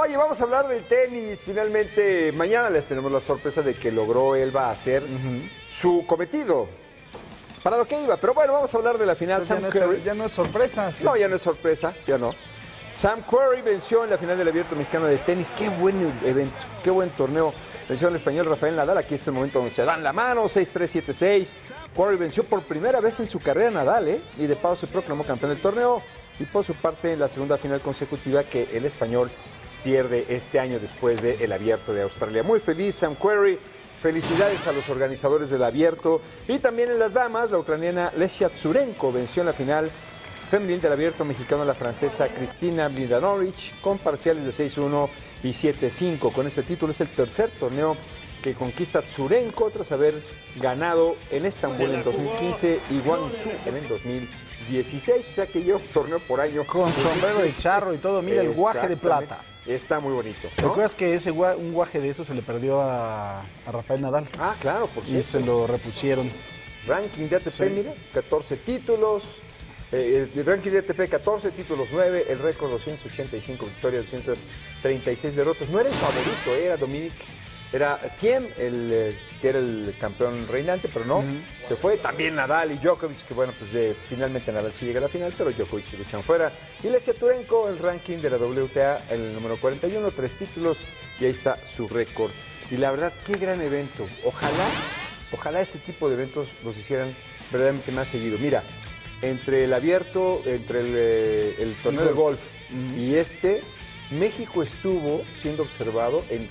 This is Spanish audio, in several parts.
Oye, vamos a hablar del tenis. Finalmente, mañana les tenemos la sorpresa de que logró Elba hacer su cometido. Para lo que iba. Pero bueno, vamos a hablar de la final. Pues ya no es sorpresa. Sí. No, ya no es sorpresa, ya no. Sam Querrey venció en la final del Abierto Mexicano de Tenis. Qué buen evento, qué buen torneo. Venció al español Rafael Nadal. Aquí está el momento donde se dan la mano, 6-3, 7-6. Querrey venció por primera vez en su carrera a Nadal, y de paso se proclamó campeón del torneo. Y por su parte, en la segunda final consecutiva que el español pierde este año después del Abierto de Australia. Muy feliz Sam Querrey. Felicidades a los organizadores del Abierto. Y también en las damas, la ucraniana Lesia Tsurenko venció en la final femenil del Abierto mexicano a la francesa Cristina Mladenovic con parciales de 6-1 y 7-5. Con este título es el tercer torneo que conquista Tsurenko tras haber ganado en Estambul en 2015 y Guangzhou en el 2016. O sea que lleva un torneo por año. Con sombrero de charro y todo. Mira el guaje de plata. Está muy bonito, ¿no? ¿Recuerdas que un guaje de eso se le perdió a Rafael Nadal? Ah, claro, por cierto. Y se lo repusieron. Ranking de ATP, sí. Mira, 14 títulos. El ranking de ATP, 14 títulos, 9. El récord, 285 victorias, 236 derrotas. No era el favorito, era Dominic. Era Thiem, que era el campeón reinante, pero no, se fue. También Nadal y Djokovic, que bueno, pues finalmente Nadal sí llega a la final, pero Djokovic lo echan fuera. Y Lesia Tsurenko, el ranking de la WTA, el número 41, 3 títulos, y ahí está su récord. Y la verdad, qué gran evento. Ojalá este tipo de eventos los hicieran verdaderamente más seguido. Mira, entre el abierto, entre el torneo de golf y México estuvo siendo observado en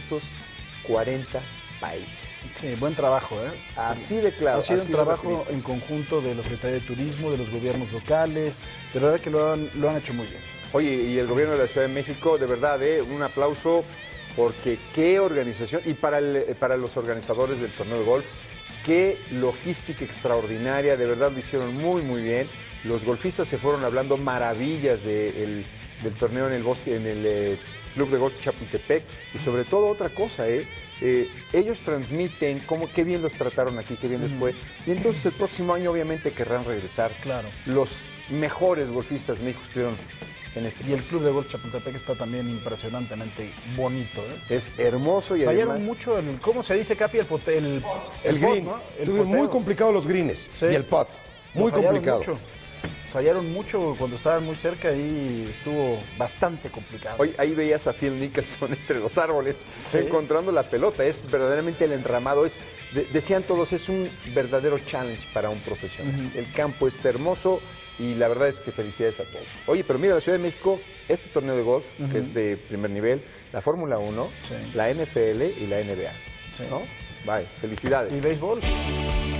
240 países. Sí, buen trabajo, ¿eh? Así de claro. Ha sido un trabajo en conjunto de la Secretaría de Turismo, de los gobiernos locales. De verdad que lo han hecho muy bien. Oye, y el gobierno de la Ciudad de México, de verdad, un aplauso, porque qué organización, y para los organizadores del torneo de golf, qué logística extraordinaria, de verdad lo hicieron muy, muy bien. Los golfistas se fueron hablando maravillas del torneo en el bosque, en el Club de Golf Chapultepec, y sobre todo otra cosa, ellos transmiten qué bien los trataron aquí, qué bien les fue, y entonces el próximo año obviamente querrán regresar. Claro. Los mejores golfistas de México estuvieron en este. Y el Club de Golf Chapultepec está también impresionantemente bonito, ¿eh? Es hermoso y fallaron además mucho ¿cómo se dice, Capi? El green, ¿no? Tuvieron muy complicados los greens, sí. Y el putt, muy complicado. Fallaron mucho cuando estaban muy cerca y estuvo bastante complicado. Hoy ahí veías a Phil Mickelson entre los árboles, ¿sí? Encontrando la pelota. Es verdaderamente el enramado. Decían todos, es un verdadero challenge para un profesional. El campo está hermoso y la verdad es que felicidades a todos. Oye, pero mira, la Ciudad de México, este torneo de golf, que es de primer nivel, la Fórmula 1, la NFL y la NBA. Sí. ¿No? Bye, felicidades. ¿Y béisbol?